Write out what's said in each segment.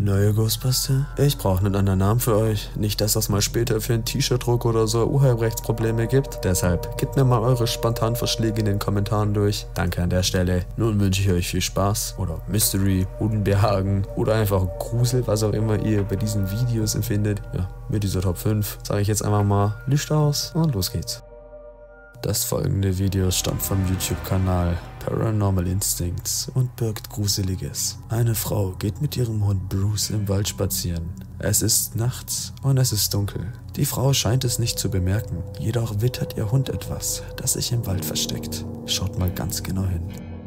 Neue Ghostbuster? Ich brauche einen anderen Namen für euch. Nicht, dass das mal später für einen T-Shirt-Druck oder so Urheberrechtsprobleme gibt. Deshalb gebt mir mal eure spontanen Vorschläge in den Kommentaren durch. Danke an der Stelle. Nun wünsche ich euch viel Spaß oder Mystery, Unbehagen oder einfach Grusel, was auch immer ihr bei diesen Videos empfindet. Ja, mit dieser Top 5 sage ich jetzt einfach mal Licht aus und los geht's. Das folgende Video stammt vom YouTube-Kanal Paranormal Instincts und birgt Gruseliges. Eine Frau geht mit ihrem Hund Bruce im Wald spazieren. Es ist nachts und es ist dunkel. Die Frau scheint es nicht zu bemerken, jedoch wittert ihr Hund etwas, das sich im Wald versteckt. Schaut mal ganz genau hin.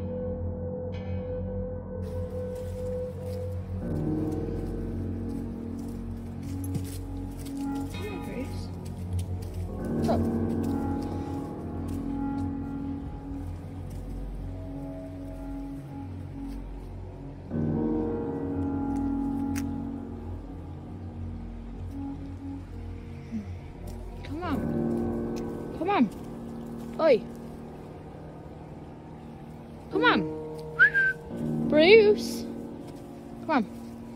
Come on. Oi. Come on. Bruce. Come on.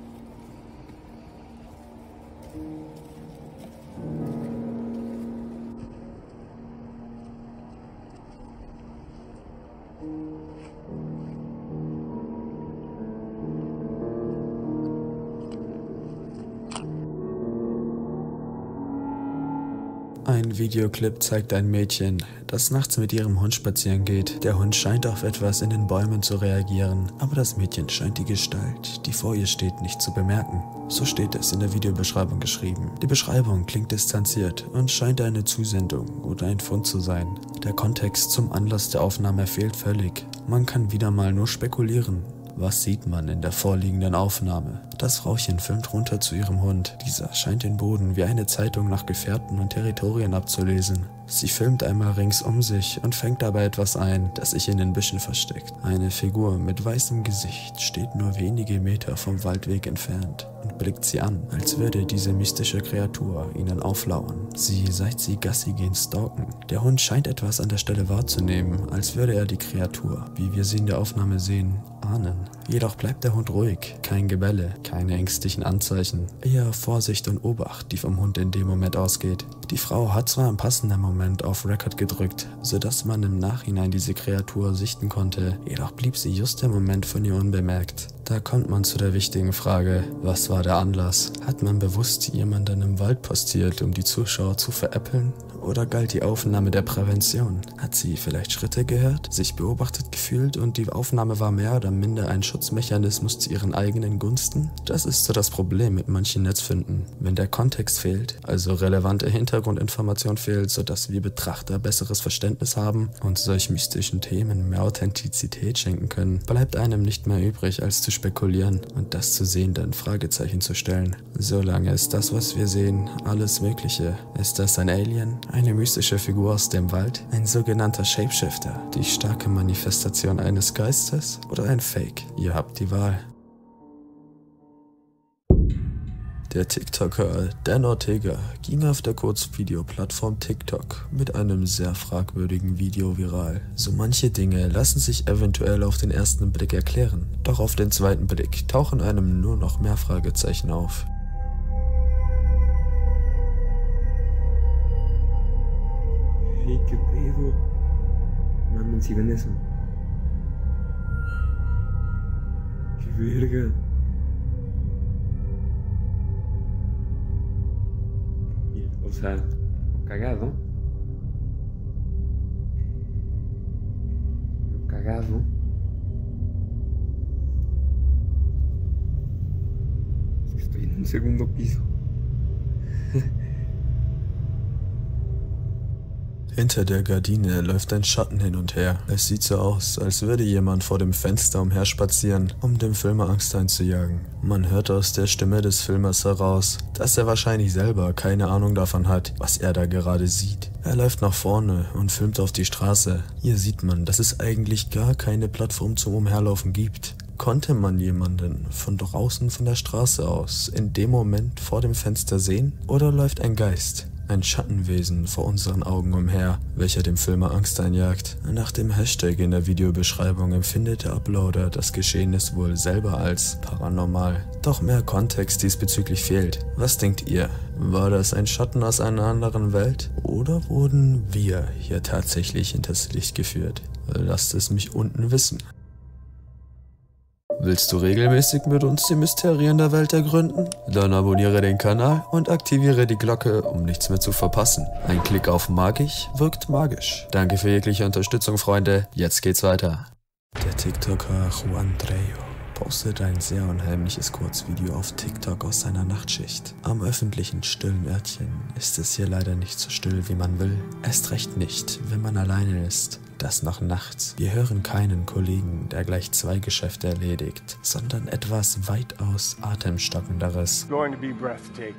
Ein Videoclip zeigt ein Mädchen, das nachts mit ihrem Hund spazieren geht. Der Hund scheint auf etwas in den Bäumen zu reagieren, aber das Mädchen scheint die Gestalt, die vor ihr steht, nicht zu bemerken. So steht es in der Videobeschreibung geschrieben. Die Beschreibung klingt distanziert und scheint eine Zusendung oder ein Fund zu sein. Der Kontext zum Anlass der Aufnahme fehlt völlig. Man kann wieder mal nur spekulieren. Was sieht man in der vorliegenden Aufnahme? Das Frauchen filmt runter zu ihrem Hund. Dieser scheint den Boden wie eine Zeitung nach Gefährten und Territorien abzulesen. Sie filmt einmal rings um sich und fängt dabei etwas ein, das sich in den Büschen versteckt. Eine Figur mit weißem Gesicht steht nur wenige Meter vom Waldweg entfernt und blickt sie an, als würde diese mystische Kreatur ihnen auflauern. Sie, seit sie Gassi gehen, stalken. Der Hund scheint etwas an der Stelle wahrzunehmen, als würde er die Kreatur, wie wir sie in der Aufnahme sehen, ahnen. Jedoch bleibt der Hund ruhig, kein Gebelle, keine ängstlichen Anzeichen, eher Vorsicht und Obacht, die vom Hund in dem Moment ausgeht. Die Frau hat zwar im passenden Moment auf Record gedrückt, sodass man im Nachhinein diese Kreatur sichten konnte, jedoch blieb sie just im Moment von ihr unbemerkt. Da kommt man zu der wichtigen Frage, was war der Anlass? Hat man bewusst jemanden im Wald postiert, um die Zuschauer zu veräppeln? Oder galt die Aufnahme der Prävention? Hat sie vielleicht Schritte gehört, sich beobachtet gefühlt und die Aufnahme war mehr oder minder ein Schutzmechanismus zu ihren eigenen Gunsten? Das ist so das Problem mit manchen Netzfinden. Wenn der Kontext fehlt, also relevante Hintergrundinformation fehlt, sodass wir Betrachter besseres Verständnis haben und solch mystischen Themen mehr Authentizität schenken können, bleibt einem nicht mehr übrig, als zu spekulieren und das zu Sehenden Fragezeichen zu stellen. Solange ist das, was wir sehen, alles Mögliche. Ist das ein Alien? Eine mystische Figur aus dem Wald? Ein sogenannter Shapeshifter? Die starke Manifestation eines Geistes? Oder ein Fake? Ihr habt die Wahl. Der TikToker Dan Ortega ging auf der Kurzvideoplattform TikTok mit einem sehr fragwürdigen Video viral. So manche Dinge lassen sich eventuell auf den ersten Blick erklären, doch auf den zweiten Blick tauchen einem nur noch mehr Fragezeichen auf. Hey, ¿qué pedo? Mamen, si ven eso. Qué verga. O sea, lo cagado. Lo cagado. Es que estoy en un segundo piso. Hinter der Gardine läuft ein Schatten hin und her. Es sieht so aus, als würde jemand vor dem Fenster umherspazieren, um dem Filmer Angst einzujagen. Man hört aus der Stimme des Filmers heraus, dass er wahrscheinlich selber keine Ahnung davon hat, was er da gerade sieht. Er läuft nach vorne und filmt auf die Straße. Hier sieht man, dass es eigentlich gar keine Plattform zum Umherlaufen gibt. Konnte man jemanden von draußen von der Straße aus in dem Moment vor dem Fenster sehen? Oder läuft ein Geist? ein Schattenwesen vor unseren Augen umher, welcher dem Filmer Angst einjagt. Nach dem Hashtag in der Videobeschreibung empfindet der Uploader das Geschehnis wohl selber als paranormal. Doch mehr Kontext diesbezüglich fehlt. Was denkt ihr? War das ein Schatten aus einer anderen Welt? Oder wurden wir hier tatsächlich hinters Licht geführt? Lasst es mich unten wissen. Willst du regelmäßig mit uns die Mysterien der Welt ergründen? Dann abonniere den Kanal und aktiviere die Glocke, um nichts mehr zu verpassen. Ein Klick auf magisch wirkt magisch. Danke für jegliche Unterstützung, Freunde. Jetzt geht's weiter. Der TikToker Juan Trejo postet ein sehr unheimliches Kurzvideo auf TikTok aus seiner Nachtschicht. Am öffentlichen stillen Örtchen ist es hier leider nicht so still, wie man will. Erst recht nicht, wenn man alleine ist. Das noch nachts. Wir hören keinen Kollegen, der gleich 2 Geschäfte erledigt, sondern etwas weitaus Atemstockenderes. Going to be breathtaking.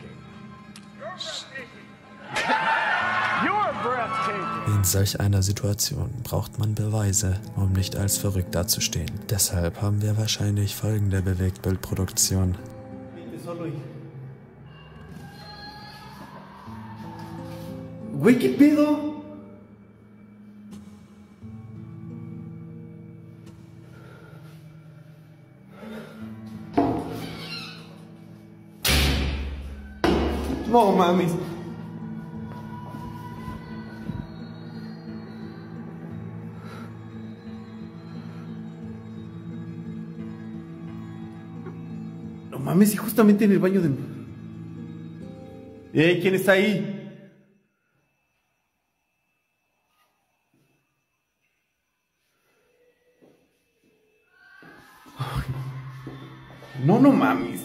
You're breathtaking. In solch einer Situation braucht man Beweise, um nicht als verrückt dazustehen. Deshalb haben wir wahrscheinlich folgende Bewegtbildproduktion. Güey, ¿qué pedo? No mames. No mames, y justamente en el baño de... ¿Quién está ahí? Ay, no, no mames.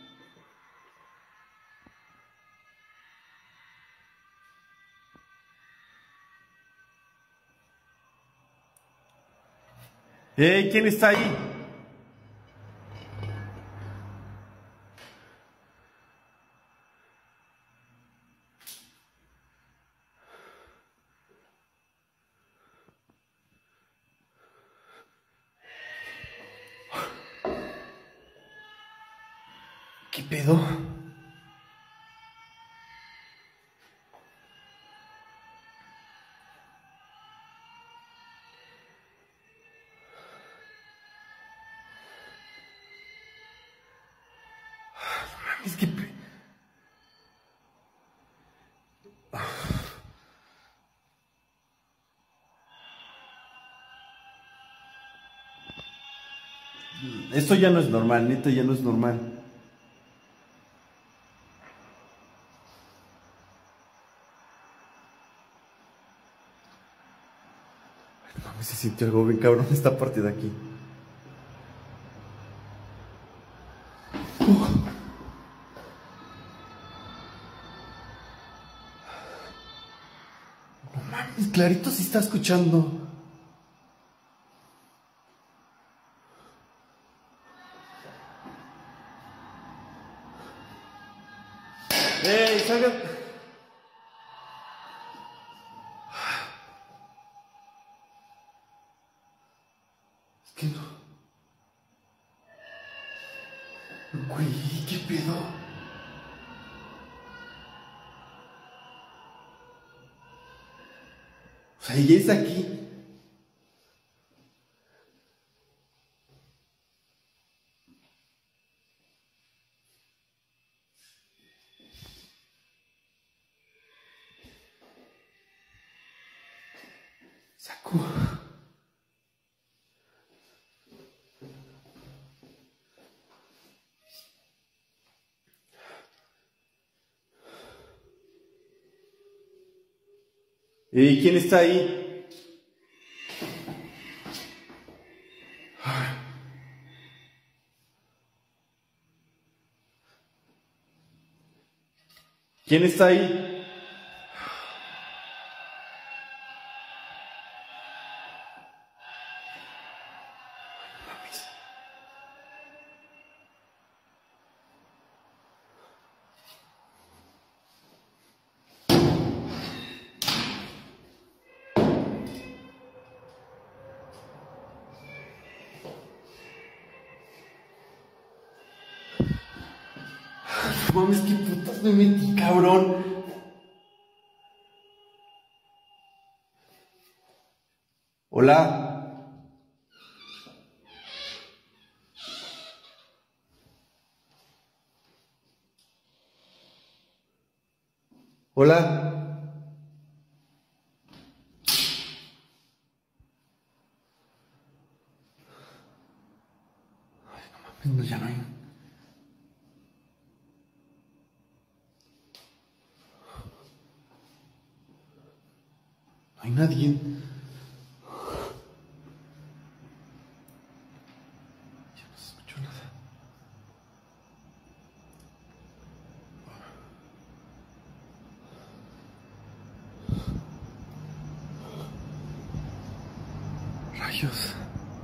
¿Quién está ahí? ¿Qué pedo? Es que... Esto ya no es normal, neta, ya no es normal. No mames, se sintió algo bien cabrón esta parte de aquí. No mames, clarito se está escuchando. Salgan. Es que no. Güey, ¿qué pedo? O sea, ella es aquí. Saco. ¿Quién está ahí? ¿Quién está ahí? Mames, qué putas me metí, cabrón. Hola. Hola. No, ya no hay. No hay nadie. Ya no se escuchó nada. Rayos.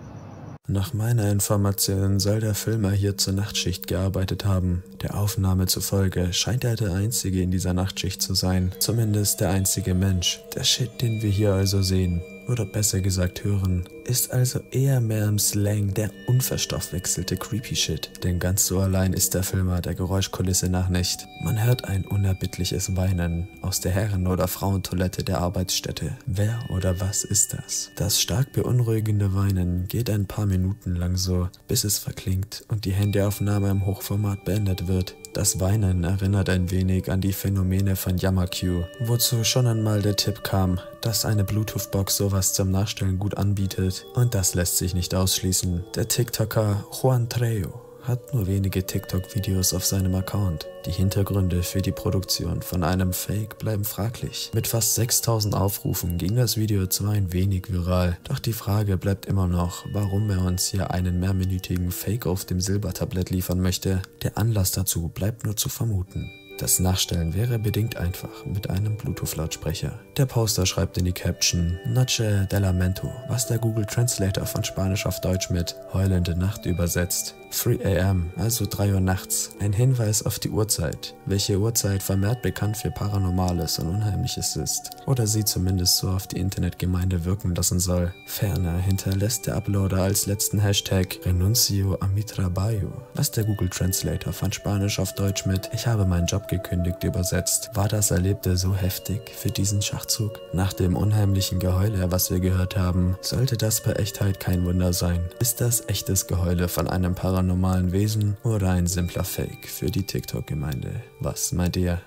Nach meiner Information soll der Filmer hier zur Nachtschicht gearbeitet haben. Der Aufnahme zufolge scheint er der Einzige in dieser Nachtschicht zu sein. Zumindest der einzige Mensch. Der Shit, den wir hier also sehen, oder besser gesagt hören, ist also eher mehr im Slang der unverstoffwechselte Creepy Shit. Denn ganz so allein ist der Filmer der Geräuschkulisse nach nicht. Man hört ein unerbittliches Weinen aus der Herren- oder Frauentoilette der Arbeitsstätte. Wer oder was ist das? Das stark beunruhigende Weinen geht ein paar Minuten lang so, bis es verklingt und die Handyaufnahme im Hochformat beendet wird. Das Weinen erinnert ein wenig an die Phänomene von YamaQ, wozu schon einmal der Tipp kam, dass eine Bluetooth-Box sowas zum Nachstellen gut anbietet, und das lässt sich nicht ausschließen. Der TikToker Juan Trejo hat nur wenige TikTok-Videos auf seinem Account. Die Hintergründe für die Produktion von einem Fake bleiben fraglich. Mit fast 6000 Aufrufen ging das Video zwar ein wenig viral, doch die Frage bleibt immer noch, warum er uns hier einen mehrminütigen Fake auf dem Silbertablett liefern möchte. Der Anlass dazu bleibt nur zu vermuten. Das Nachstellen wäre bedingt einfach mit einem Bluetooth-Lautsprecher. Der Poster schreibt in die Caption Noche de Lamento, was der Google Translator von Spanisch auf Deutsch mit heulende Nacht übersetzt. 3 am, also 3 Uhr nachts. Ein Hinweis auf die Uhrzeit, welche Uhrzeit vermehrt bekannt für Paranormales und Unheimliches ist. Oder sie zumindest so auf die Internetgemeinde wirken lassen soll. Ferner hinterlässt der Uploader als letzten Hashtag Renuncio a mi trabajo, was der Google Translator von Spanisch auf Deutsch mit Ich habe meinen Job gekündigt übersetzt. War das Erlebte so heftig für diesen Schachzug? Nach dem unheimlichen Geheule, was wir gehört haben, sollte das bei Echtheit kein Wunder sein. Ist das echtes Geheule von einem paranormalen Wesen oder ein simpler Fake für die TikTok-Gemeinde? Was meint ihr?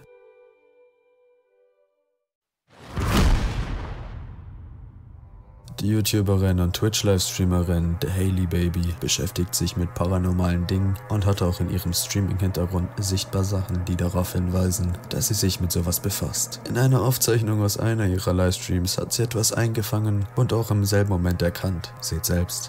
Die YouTuberin und Twitch-Livestreamerin The Hailey Baby beschäftigt sich mit paranormalen Dingen und hat auch in ihrem Streaming-Hintergrund sichtbar Sachen, die darauf hinweisen, dass sie sich mit sowas befasst. In einer Aufzeichnung aus einer ihrer Livestreams hat sie etwas eingefangen und auch im selben Moment erkannt. Seht selbst.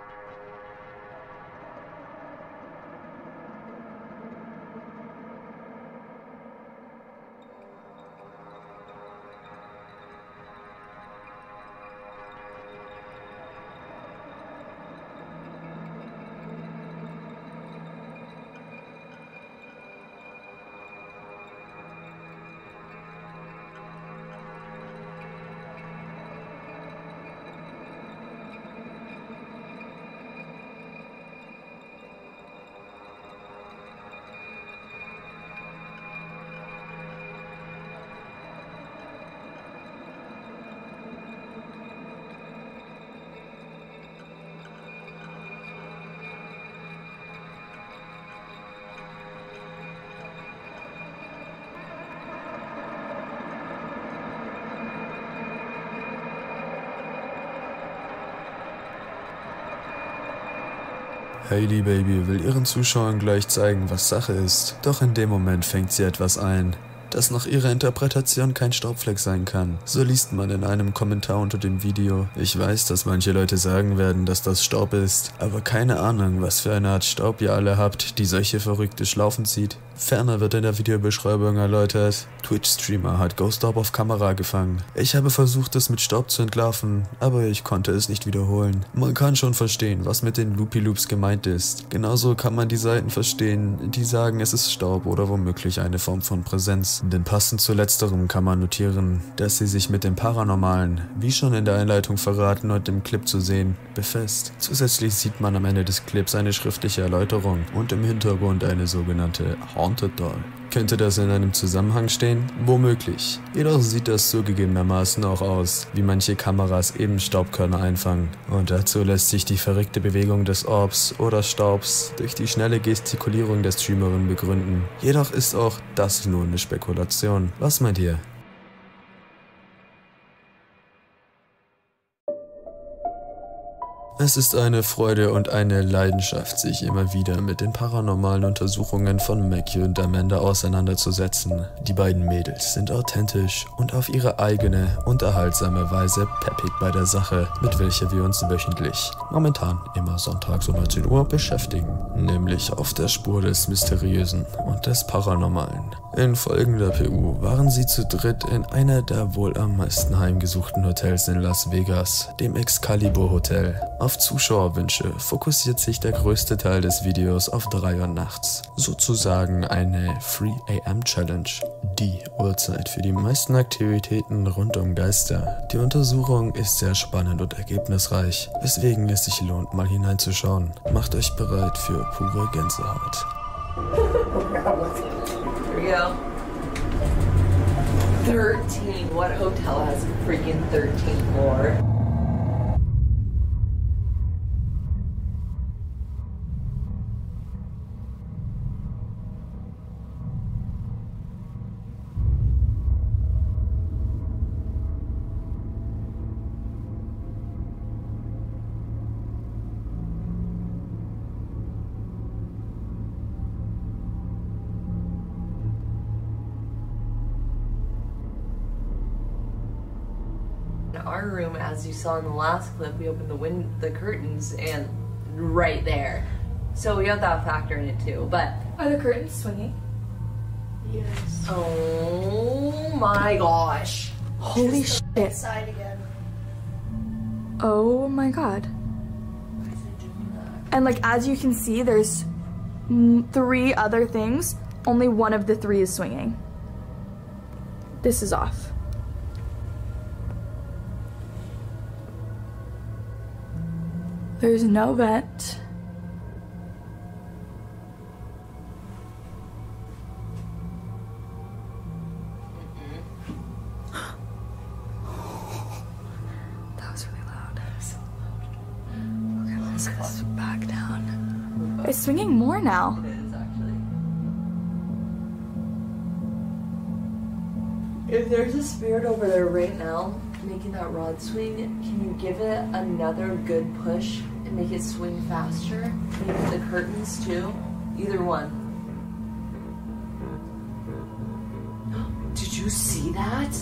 Hailey Baby will ihren Zuschauern gleich zeigen, was Sache ist. Doch in dem Moment fängt sie etwas ein, das nach ihrer Interpretation kein Staubfleck sein kann. So liest man in einem Kommentar unter dem Video. Ich weiß, dass manche Leute sagen werden, dass das Staub ist, aber keine Ahnung, was für eine Art Staub ihr alle habt, die solche verrückte Schlaufen zieht. Ferner wird in der Videobeschreibung erläutert, Twitch-Streamer hat Ghost Orb auf Kamera gefangen. Ich habe versucht, es mit Staub zu entlarven, aber ich konnte es nicht wiederholen. Man kann schon verstehen, was mit den Loopy-Loops gemeint ist. Genauso kann man die Seiten verstehen, die sagen, es ist Staub oder womöglich eine Form von Präsenz. Denn passend zu letzterem kann man notieren, dass sie sich mit dem Paranormalen, wie schon in der Einleitung verraten und im Clip zu sehen, befasst. Zusätzlich sieht man am Ende des Clips eine schriftliche Erläuterung und im Hintergrund eine sogenannte Haunted Doll. Könnte das in einem Zusammenhang stehen? Womöglich. Jedoch sieht das zugegebenermaßen auch aus, wie manche Kameras eben Staubkörner einfangen. Und dazu lässt sich die verrückte Bewegung des Orbs oder Staubs durch die schnelle Gestikulierung der Streamerin begründen. Jedoch ist auch das nur eine Spekulation. Was meint ihr? Es ist eine Freude und eine Leidenschaft, sich immer wieder mit den paranormalen Untersuchungen von Mackie und Amanda auseinanderzusetzen. Die beiden Mädels sind authentisch und auf ihre eigene, unterhaltsame Weise peppig bei der Sache, mit welcher wir uns wöchentlich, momentan immer sonntags um 19 Uhr, beschäftigen. Nämlich auf der Spur des Mysteriösen und des Paranormalen. In folgender PU waren sie zu dritt in einer der wohl am meisten heimgesuchten Hotels in Las Vegas, dem Excalibur Hotel. Auf Zuschauerwünsche fokussiert sich der größte Teil des Videos auf 3 Uhr nachts. Sozusagen eine 3 AM Challenge. Die Uhrzeit für die meisten Aktivitäten rund um Geister. Die Untersuchung ist sehr spannend und ergebnisreich, weswegen es sich lohnt, mal hineinzuschauen. Macht euch bereit für pure Gänsehaut. Here we go. 13. What hotel has a freaking 13th floor? Our room, as you saw in the last clip, we opened the curtains and right there. So we have that factor in it too. But are the curtains swinging? Yes. Oh my gosh! Holy shit! Side again. Oh my god! And like as you can see, there's 3 other things. Only one of the 3 is swinging. This is off. There's no vent. That was really loud. Okay, let's set this back down. It's swinging more now. It is actually. If there's a spirit over there right now making that rod swing, can you give it another good push and make it swing faster? Maybe the curtains too? Either one. Did you see that?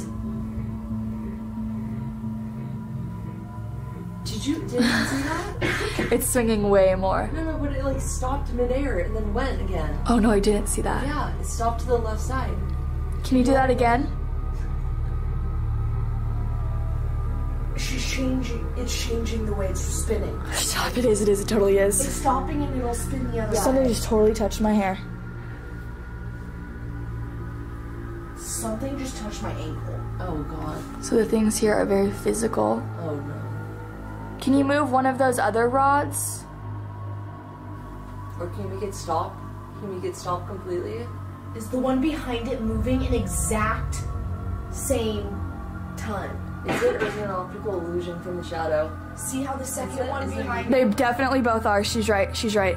Did you see that? It's swinging way more. No, but it like stopped midair and then went again. Oh no, I didn't see that. Yeah, it stopped to the left side. Can you do that again? It's changing the way it's spinning. Stop, it is, it totally is. It's stopping and it'll spin the other Something side. just totally touched my hair. Something just touched my ankle. Oh god. So the things here are very physical. Oh no. Can you move one of those other rods? Or can you make it stop? Can you make it stop completely? Is the one behind it moving an exact same time? Is it, or is it an optical illusion from the shadow? See how the second one behind They definitely both are. She's right. She's right.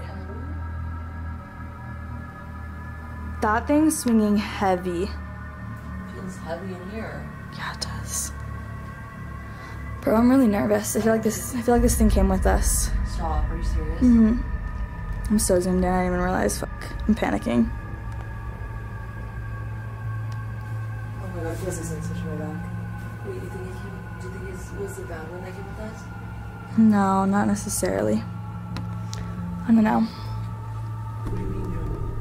That thing's swinging heavy. Feels heavy in here. Yeah, it does. Bro, I'm really nervous. I feel like this thing came with us. Stop, are you serious? Mm-hmm. I'm so zoomed in, I didn't even realize. Fuck. I'm panicking. Oh my god, this isn't such a back. Wait, do you think it was the bad one that came with us? No, not necessarily. I don't know. What do you mean?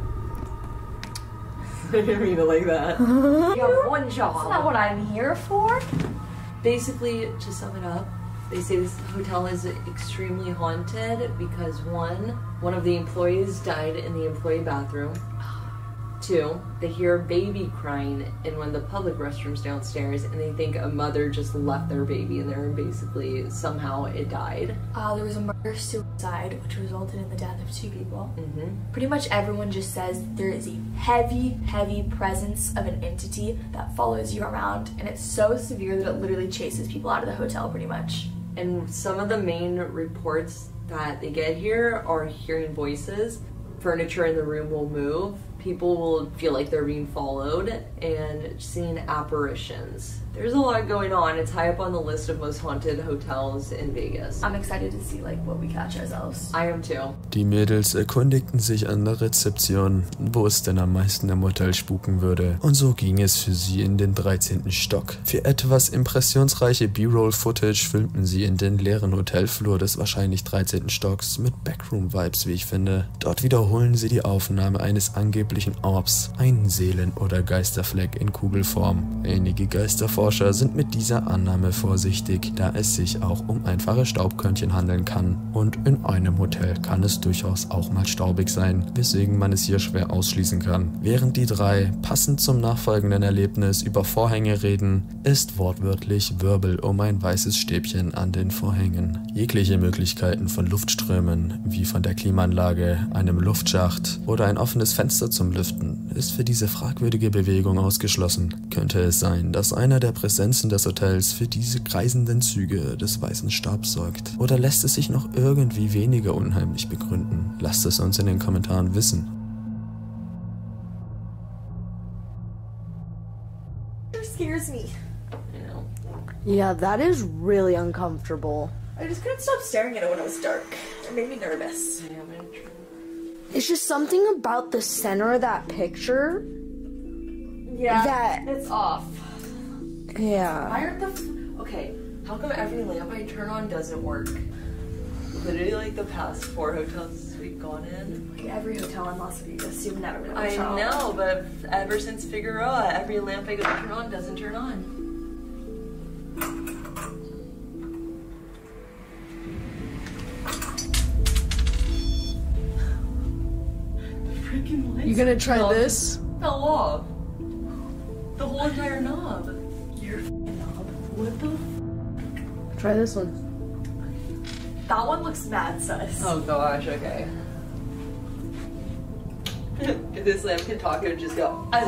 I didn't mean it like that. You have one job. That's not what I'm here for. Basically, to sum it up, they say this hotel is extremely haunted because one of the employees died in the employee bathroom. 2, they hear a baby crying in one of the public restrooms downstairs, and they think a mother just left their baby in there and basically somehow it died. There was a murder-suicide, which resulted in the death of 2 people. Pretty much everyone just says there is a heavy, heavy presence of an entity that follows you around, and it's so severe that it literally chases people out of the hotel pretty much. And some of the main reports that they get here are hearing voices, furniture in the room will move, people will feel like they're being followed, and seeing apparitions. There's a lot going on. It's high up on the list of most haunted hotels in Vegas. I'm excited to see like what we catch ourselves. I am too. Die Mädels erkundigten sich an der Rezeption, wo es denn am meisten im Hotel spuken würde. Und so ging es für sie in den 13. Stock. Für etwas impressionsreiche B-Roll-Footage filmten sie in den leeren Hotelflur des wahrscheinlich 13. Stocks mit Backroom-Vibes, wie ich finde. Dort wiederholen sie die Aufnahme eines angeblichen Orbs, einen Seelen- oder Geisterfleck in Kugelform. Einige Geisterforscher sind mit dieser Annahme vorsichtig, da es sich auch um einfache Staubkörnchen handeln kann. Und in einem Hotel kann es durchaus auch mal staubig sein, weswegen man es hier schwer ausschließen kann. Während die 3, passend zum nachfolgenden Erlebnis, über Vorhänge reden, ist wortwörtlich Wirbel um ein weißes Stäbchen an den Vorhängen. Jegliche Möglichkeiten von Luftströmen, wie von der Klimaanlage, einem Luftschacht oder ein offenes Fenster zum Lüften, ist für diese fragwürdige Bewegung ausgeschlossen. Könnte es sein, dass einer der Präsenzen des Hotels für diese kreisenden Züge des weißen Stabs sorgt? Oder lässt es sich noch irgendwie weniger unheimlich begründen? Lasst es uns in den Kommentaren wissen. It scares me. You know. Yeah, that is really uncomfortable. I just couldn't stop staring at it when it was dark. It made me nervous. It's just something about the center of that picture. Yeah, it's off. Yeah. Why aren't the... Okay, how come every lamp I turn on doesn't work? Literally like the past 4 hotels we've gone in. Like every hotel in Las Vegas, you've never been able to I turn on. know, but ever since Figueroa, every lamp I go to turn on doesn't turn on. Freaking lights. You gonna try this? Fell off. The whole entire knob. Your f***ing knob. What the f***? Try this one. That one looks mad sus. Oh gosh, okay. If this lamp can talk, it would just go. Right,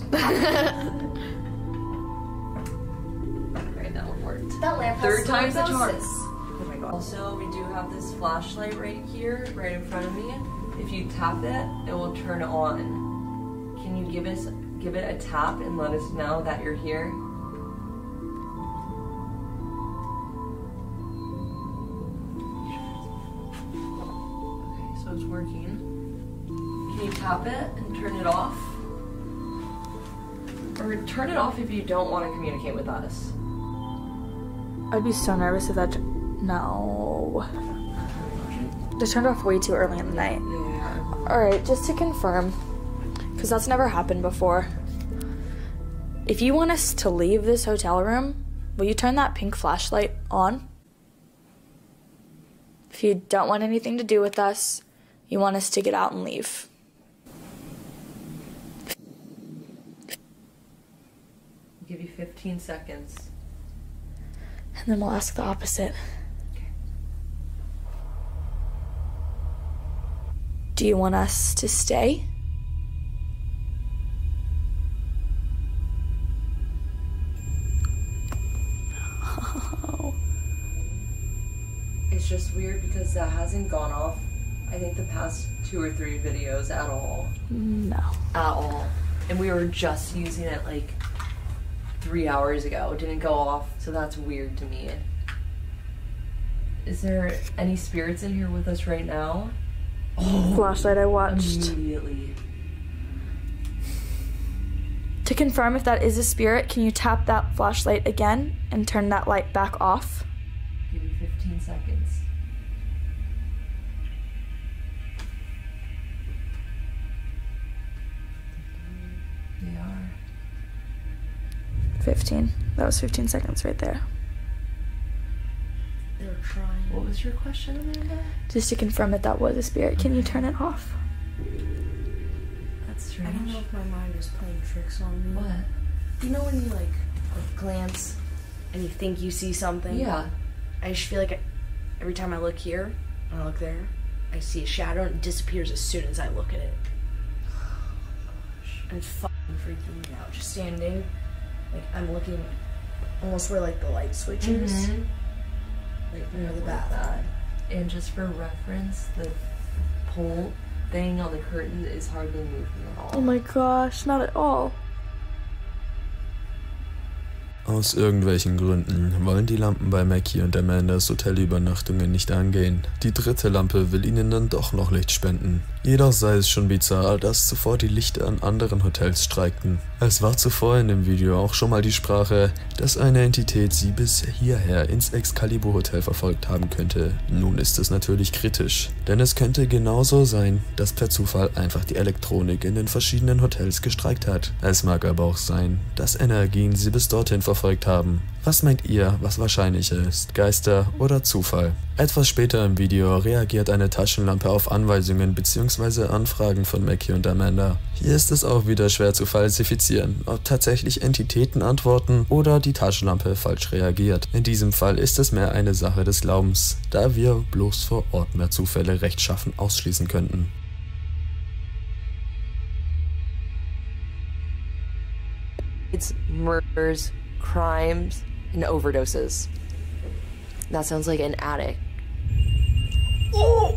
that one worked. That lamp has 3rd time's the charm. scoliosis. Oh my god. Also, we do have this flashlight right here, right in front of me. If you tap it, it will turn on. Can you give it a tap and let us know that you're here? Okay, so it's working. Can you tap it and turn it off? Or turn it off if you don't want to communicate with us. I'd be so nervous if that... No. They turned off way too early in the night. Yeah. Alright, just to confirm, because that's never happened before. If you want us to leave this hotel room, will you turn that pink flashlight on? If you don't want anything to do with us, you want us to get out and leave. I'll give you 15 seconds. And then we'll ask the opposite. Okay. Do you want us to stay? It's just weird because that hasn't gone off, I think, the past 2 or 3 videos at all. No. At all. And we were just using it like 3 hours ago. It didn't go off, so that's weird to me. Is there any spirits in here with us right now? Oh, Flashlight I watched. immediately. To confirm if that is a spirit, can you tap that flashlight again and turn that light back off? Give me 15 seconds. They are. 15. That was 15 seconds right there. They're trying. What was your question, Amanda? Just to confirm that that was a spirit, can you turn it off? That's strange. I don't know if my mind is playing tricks on me. What? You know when you like glance and you think you see something? Yeah. I just feel like every time I look here and I look there, I see a shadow and it disappears as soon as I look at it. And it's fucking freaking me out. Just standing, like I'm looking almost where like the light switch is. Like near the bathroom. And just for reference, the pole thing on the curtain is hardly moving at all. Oh my gosh, not at all. Aus irgendwelchen Gründen wollen die Lampen bei Mackie und Amandas Hotelübernachtungen nicht angehen. Die dritte Lampe will ihnen dann doch noch Licht spenden. Jedoch sei es schon bizarr, dass zuvor die Lichter an anderen Hotels streikten. Es war zuvor in dem Video auch schon mal die Sprache, dass eine Entität sie bis hierher ins Excalibur Hotel verfolgt haben könnte. Nun ist es natürlich kritisch, denn es könnte genauso sein, dass per Zufall einfach die Elektronik in den verschiedenen Hotels gestreikt hat. Es mag aber auch sein, dass Energien sie bis dorthin verfolgt haben. Was meint ihr, was wahrscheinlicher ist, Geister oder Zufall? Etwas später im Video reagiert eine Taschenlampe auf Anweisungen bzw. Anfragen von Mackie und Amanda. Hier ist es auch wieder schwer zu falsifizieren, ob tatsächlich Entitäten antworten oder die Taschenlampe falsch reagiert. In diesem Fall ist es mehr eine Sache des Glaubens, da wir bloß vor Ort mehr Zufälle rechtschaffen ausschließen könnten. It's murders, crimes, and overdoses. That sounds like an addict. Oh!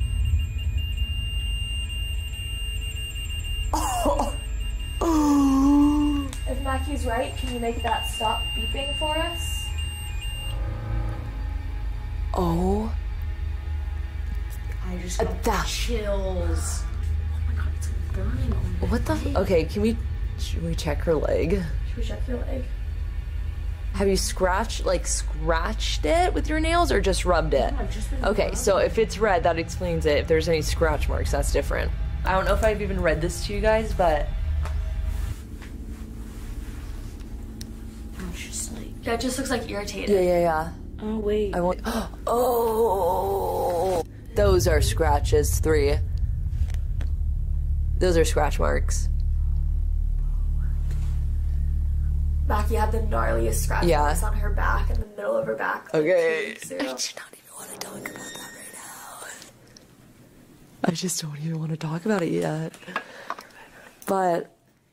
Oh. If Mackie's right, can you make that stop beeping for us? Oh. I just got chills. Oh my god, it's burning on my What the? Okay, should we check her leg? Should we check your leg? Have you scratched it with your nails or just rubbed it? Yeah, I've just been Okay, rubbing. so if it's red, that explains it. If there's any scratch marks, that's different. I don't know if I've even read this to you guys, but It's just like, Yeah, it just looks like irritated. yeah. oh wait. I want. Oh, those are scratches. 3. Those are scratch marks. Mackie had the gnarliest scratch Yeah. marks on her back, in the middle of her back. like, Okay. 2 I weeks ago. do not even want to talk about that right now. I just don't even want to talk about it yet. But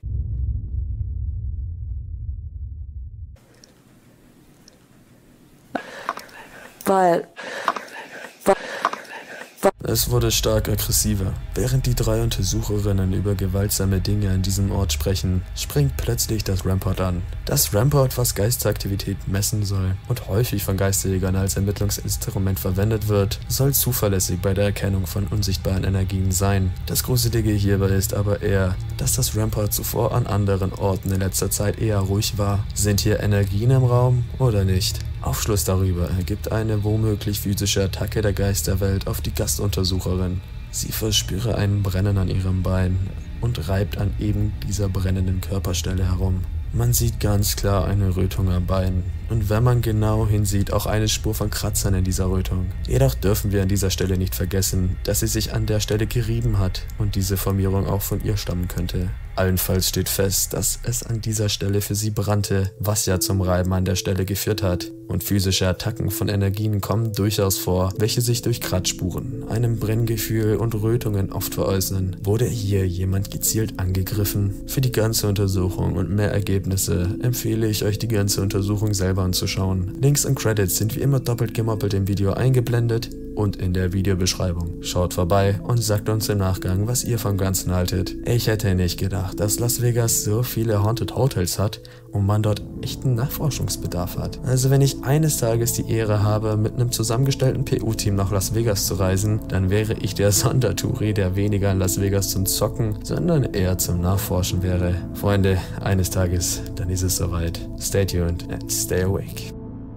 Es wurde stark aggressiver. Während die 3 Untersucherinnen über gewaltsame Dinge an diesem Ort sprechen, springt plötzlich das Rampart an. Das Rampart, was Geisteraktivität messen soll und häufig von Geisterjägern als Ermittlungsinstrument verwendet wird, soll zuverlässig bei der Erkennung von unsichtbaren Energien sein. Das Gruselige hierbei ist aber eher, dass das Rampart zuvor an anderen Orten in letzter Zeit eher ruhig war. Sind hier Energien im Raum oder nicht? Aufschluss darüber ergibt eine womöglich physische Attacke der Geisterwelt auf die Gastuntersucherin. Sie verspüre ein Brennen an ihrem Bein und reibt an eben dieser brennenden Körperstelle herum. Man sieht ganz klar eine Rötung am Bein und wenn man genau hinsieht, auch eine Spur von Kratzern in dieser Rötung. Jedoch dürfen wir an dieser Stelle nicht vergessen, dass sie sich an der Stelle gerieben hat und diese Formierung auch von ihr stammen könnte. Allenfalls steht fest, dass es an dieser Stelle für sie brannte, was ja zum Reiben an der Stelle geführt hat. Und physische Attacken von Energien kommen durchaus vor, welche sich durch Kratzspuren, einem Brenngefühl und Rötungen oft veräußern. Wurde hier jemand gezielt angegriffen? Für die ganze Untersuchung und mehr Ergebnisse empfehle ich euch, die ganze Untersuchung selber anzuschauen. Links und Credits sind wie immer doppelt gemoppelt im Video eingeblendet und in der Videobeschreibung. Schaut vorbei und sagt uns im Nachgang, was ihr vom Ganzen haltet. Ich hätte nicht gedacht, dass Las Vegas so viele Haunted Hotels hat und man dort echten Nachforschungsbedarf hat. Also wenn ich eines Tages die Ehre habe, mit einem zusammengestellten PU-Team nach Las Vegas zu reisen, dann wäre ich der Sondertouri, der weniger in Las Vegas zum Zocken, sondern eher zum Nachforschen wäre. Freunde, eines Tages, dann ist es soweit. Stay tuned and stay awake.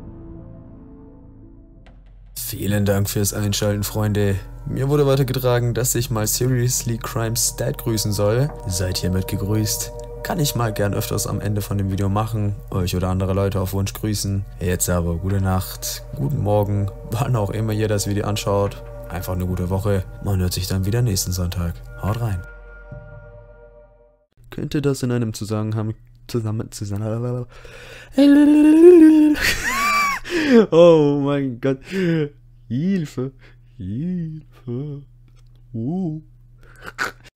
Vielen Dank fürs Einschalten, Freunde. Mir wurde weitergetragen, dass ich mal Seriously Crimes Dad grüßen soll. Seid hiermit gegrüßt. Kann ich mal gern öfters am Ende von dem Video machen, euch oder andere Leute auf Wunsch grüßen. Jetzt aber gute Nacht, guten Morgen, wann auch immer ihr das Video anschaut. Einfach eine gute Woche. Man hört sich dann wieder nächsten Sonntag. Haut rein. Könnte das in einem Zusammenhang Oh mein Gott. Hilfe. Hilfe.